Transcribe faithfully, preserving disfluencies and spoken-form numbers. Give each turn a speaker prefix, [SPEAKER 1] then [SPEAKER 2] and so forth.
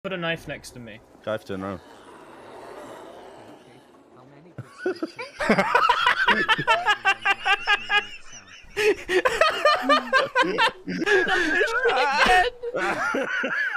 [SPEAKER 1] Put a knife next to me.
[SPEAKER 2] Guy, turn around.
[SPEAKER 3] That is bad.